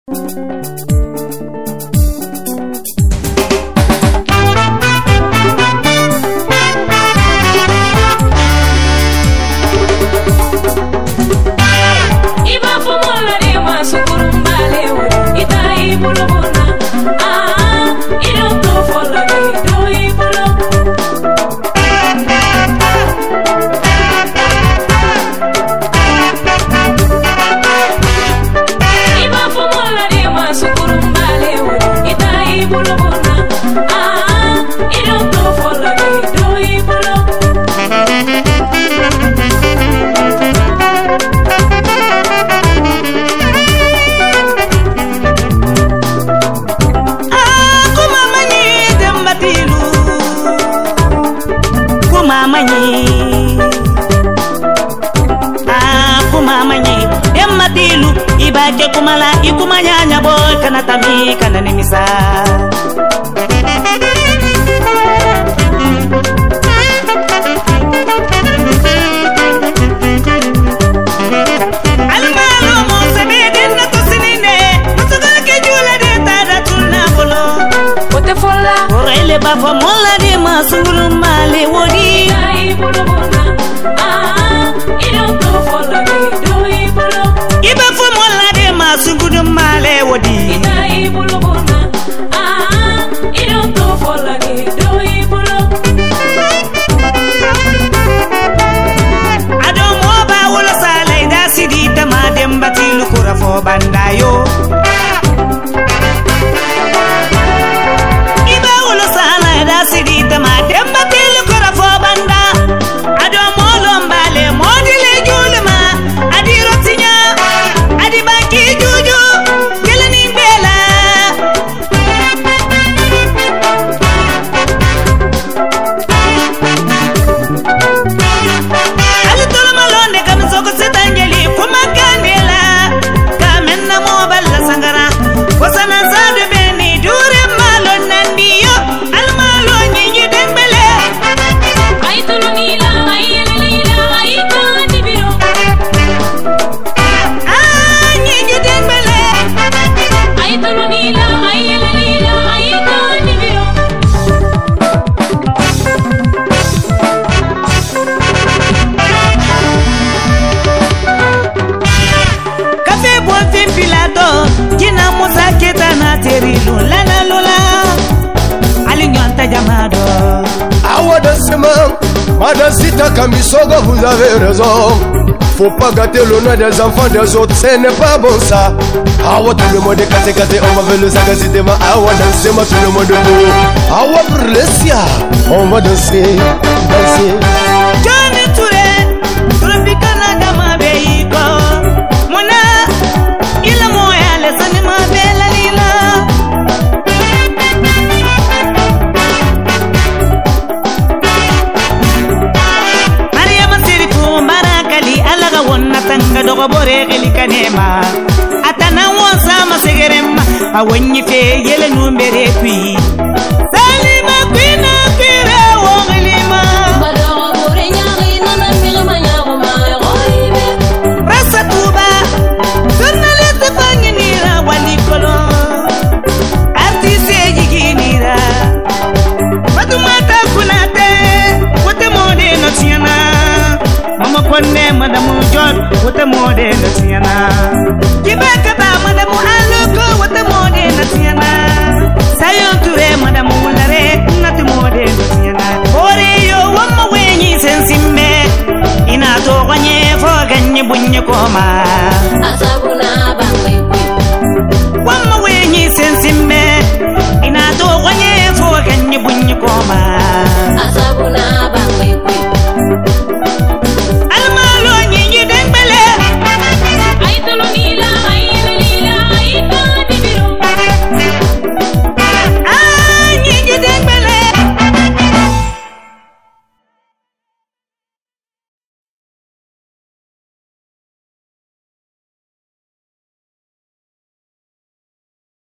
Ibake kumala ikumanyanya boy kana tami kana nimisa almalo mo sabedin na to sinine mutuga ke jula de tada tunna bolo ote folla orele ba fa molla de masungulu male wodi ai bolo bona ino to folla de doi bolo iba fa sungudu male wodi itai bulu bona ino to fola ke doi bulu ado mo ba wala salai da sidi tama dem batilu kura fo bandayo iba wala salai da sidi tama dem batilu kura fo banda ado mo lombale mo dile julma adiro tinya adi baki juju kelani bela ali tolo malonde kam soko setangeli kuma kandela kamenna mo balla sangara wasana sadu beni dure malon nandiyo al malon nyi dembele ay tolo nila ay lila ay tani biro Kina musa kita na terilu lana lula alignanta jamado Awada sema Madame Zita Kamisogo, vous avez raison. Faut pas gâter l'honneur des enfants des autres, ce n'est pas bon ça. Awa tout le monde est cassé, on va faire le sac à citéma. Awa danser, moi tout le monde est beau. Awa pour le sia, on va danser, danser. Johnny Touré, Tropicana Gama Beiko. Mona, il a moyen, les animaux bella lila. Wonna tanga dogo bore geli kanema atana wonsa masegerema awenyi fe yele numbere kwi salima kwina kwira wongelima madogo bore nyari nana firma nyaruma roibe rasa tuba journaliste fanginira walikolo artiste yiginira fatumata kunate wote mode notiana mama konne madamu jot wote mode natiana kibaka ba madamu aluko wote mode natiana sayon ture madamu lare nati mode natiana ore yo wamma wenyi sensimme ina to kwanye fo ganye bunye koma asa